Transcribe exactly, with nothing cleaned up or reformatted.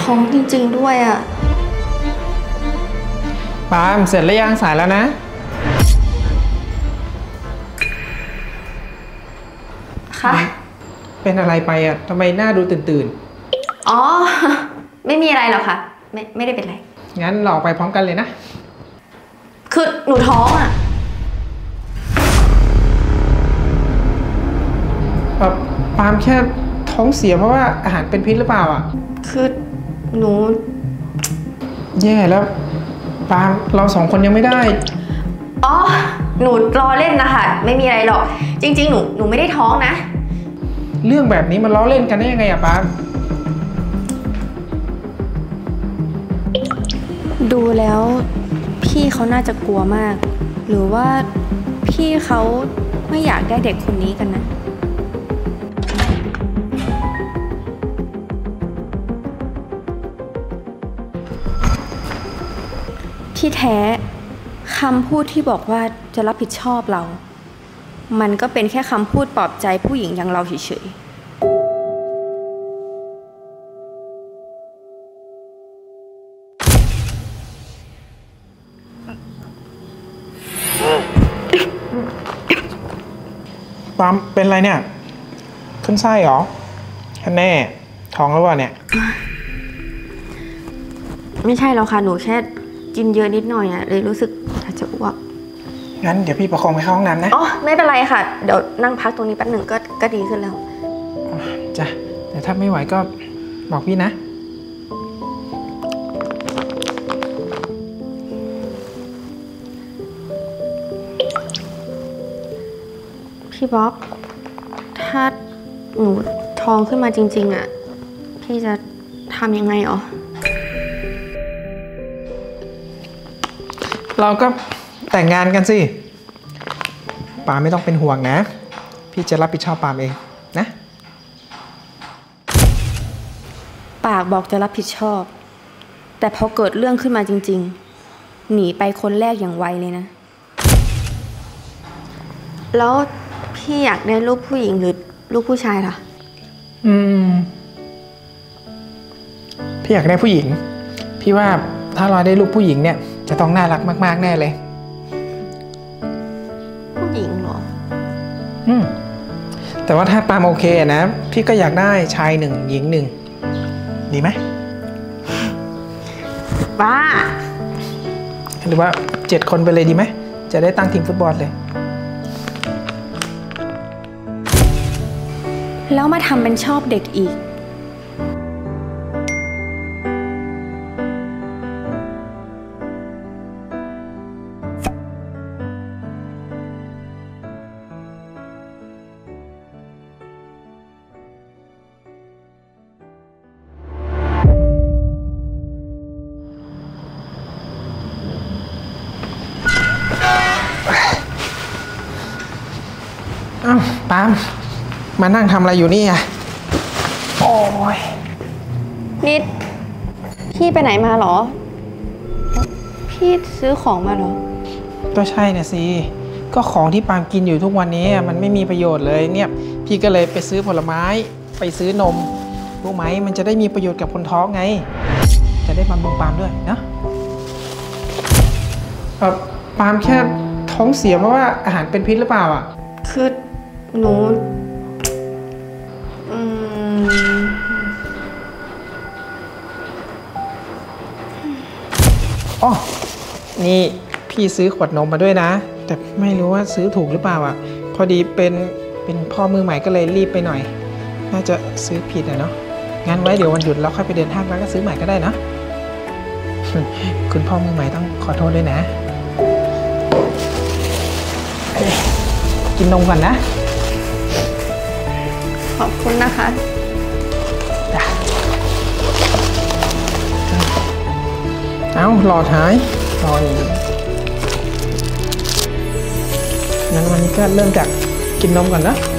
ท้องจริงๆด้วยอะปาล์มเสร็จแล้วยังสายแล้วนะค่ะเป็นอะไรไปอ่ะทำไมหน้าดูตื่นตื่นอ๋อไม่มีอะไรหรอกค่ะไม่ไม่ได้เป็นไรงั้นเราไปพร้อมกันเลยนะคือหนูท้องอ่ะปาล์มแค่ท้องเสียเพราะว่าอาหารเป็นพิษหรือเปล่าอ่ะคือหนูแย่แล้วปาล์มเราสองคนยังไม่ได้อ๋อหนูรอเล่นนะคะไม่มีอะไรหรอกจริงๆหนูหนูไม่ได้ท้องนะเรื่องแบบนี้มันล้อเล่นกันได้ยังไงอะปาล์มดูแล้วพี่เขาน่าจะกลัวมากหรือว่าพี่เขาไม่อยากได้เด็กคนนี้กันนะที่แท้คำพูดที่บอกว่าจะรับผิดชอบเรามันก็เป็นแค่คำพูดปลอบใจผู้หญิงอย่างเราเฉยปาล์มเป็นไรเนี่ยขึ้นไส้เหรอท่านแน่ท้องแล้ววะเนี่ยไม่ใช่แล้วค่ะหนูแค่กินเยอะนิดหน่อยอะเลยรู้สึกอยากจะอ้วกงั้นเดี๋ยวพี่ประคองไปเข้าห้องน้ำนะอ๋อไม่เป็นไรค่ะเดี๋ยวนั่งพักตรงนี้แป๊บหนึ่งก็ก็ดีขึ้นแล้วจ้ะแต่ถ้าไม่ไหวก็บอกพี่นะพี่บ๊อบถ้าหนูท้องขึ้นมาจริงๆอะพี่จะทำยังไงอ๋อเราก็แต่งงานกันสิปาไม่ต้องเป็นห่วงนะพี่จะรับผิดชอบปาเองนะปากบอกจะรับผิดชอบแต่พอเกิดเรื่องขึ้นมาจริงๆหนีไปคนแรกอย่างไวเลยนะแล้วพี่อยากได้ลูกผู้หญิงหรือลูกผู้ชายล่ะอืมพี่อยากได้ผู้หญิงพี่ว่าถ้าเราได้ลูกผู้หญิงเนี่ยจะต้องน่ารักมากๆแน่เลยผู้หญิงเหรออืมแต่ว่าถ้าปาล์มโอเคนะพี่ก็อยากได้ชายหนึ่งหญิงหนึ่งดีไหมบ้าหรือว่าเจ็ดคนไปเลยดีไหมจะได้ตั้งทีมฟุตบอลเลยแล้วมาทำเป็นชอบเด็กอีกอ้าวปาล์มมานั่งทำอะไรอยู่นี่อ่ะโอ้ยนิดพี่ไปไหนมาหรอพี่ซื้อของมาหรอก็ใช่น่ะสิก็ของที่ปาล์มกินอยู่ทุกวันนี้มันไม่มีประโยชน์เลยเนี่ยพี่ก็เลยไปซื้อผลไม้ไปซื้อนมรู้ไหมมันจะได้มีประโยชน์กับคนท้องไงจะได้บำรุงปาล์มด้วยนะเออปาล์มแค่ท้องเสียเพราะว่าอาหารเป็นพิษหรือเปล่าอ่ะคือหนูอืมอ๋อนี่พี่ซื้อขวดนมมาด้วยนะแต่ไม่รู้ว่าซื้อถูกหรือเปล่าอ่ะพอดีเป็นเป็นพ่อมือใหม่ก็เลยรีบไปหน่อยน่าจะซื้อผิดอะเนาะงั้นไว้เดี๋ยววันหยุดเราค่อยไปเดินห้างแล้วก็ซื้อใหม่ก็ได้นะ คุณพ่อมือใหม่ต้องขอโทษด้วยนะกินนมก่อนนะขอบคุณนะคะจ้ะเอ้าหลอดหายรออยู่งั้นวันนี้ก็เริ่มจากกินนมก่อนนะ